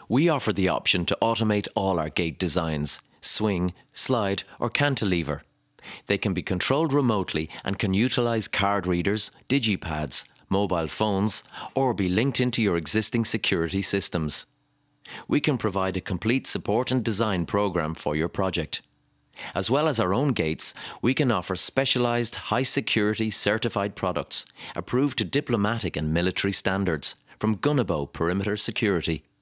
We offer the option to automate all our gate designs, swing, slide or cantilever. They can be controlled remotely and can utilise card readers, digipads, mobile phones or be linked into your existing security systems. We can provide a complete support and design programme for your project. As well as our own gates, we can offer specialised high-security certified products approved to diplomatic and military standards from Gunnebo Perimeter Security.